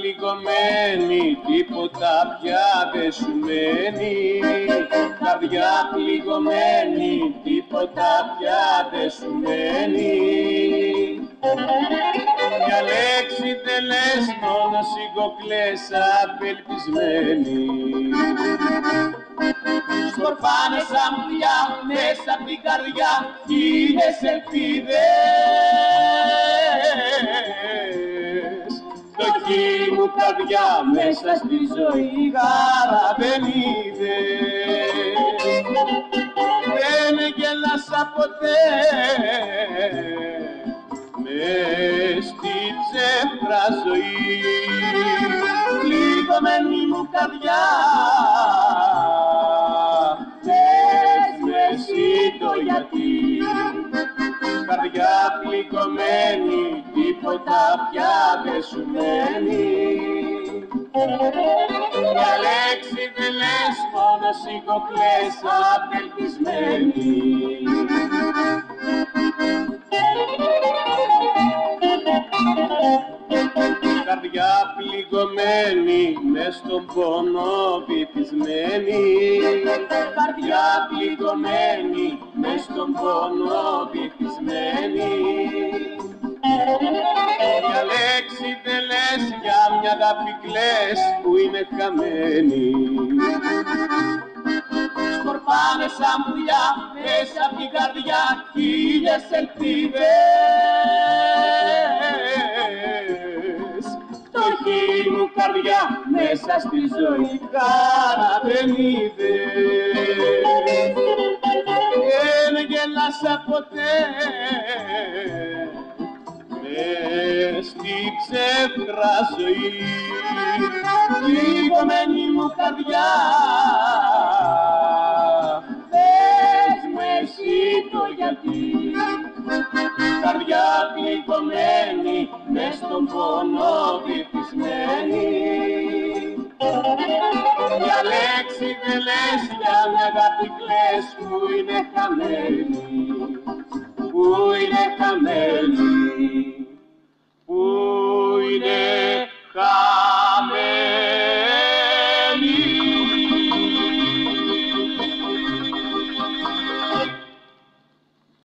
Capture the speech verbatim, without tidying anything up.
πληγωμένη, τίποτα πια δεν σου μένει. Καρδιά πληγωμένη, τίποτα πια δεν σου μένει. Μια λέξη δεν λες, μόνο σιγοκλές απελπισμένη. Σκορπάνε σαν πουλιά μέσα απ' την καρδιά χίλιες ελπίδες. Φτωχή μου καρδιά μέσα στη ζωή χαρά δεν είδες. Δεν γέλασα ποτέ μες στη ψεύτρα ζωή. Πληγωμένη μου καρδιά, πες με εσύ το γιατί. Καρδιά πληγωμένη, τίποτα πια δεν σου μένει. Μια λέξη δεν λες, μόνο σιγοκλές απελπισμένη. Καρδιά πληγωμένη, μες στον πόνο βυθισμένη. Καρδιά πληγωμένη, μες στον πόνο βυθισμένη. Μια λέξη δεν λες, για μια αγάπη κλαις που είναι χαμένη. Σκορπάνε σαν πουλιά μέσα απ' την καρδιά χίλιες ελπίδες. Φτωχή μου καρδιά μέσα στη ζωή χαρά δεν είδες. Δεν γελάσα ποτέ μες στη ψεύτρα ζωή. Πληγωμένη μου καρδιά, πες μου εσύ το γιατί. Καρδιά πληγωμένη, μες στον πόνο βυθισμένη. Μια λέξη δεν λες, για μια αγάπη κλαις που είναι χαμένη. Που είναι χαμένη.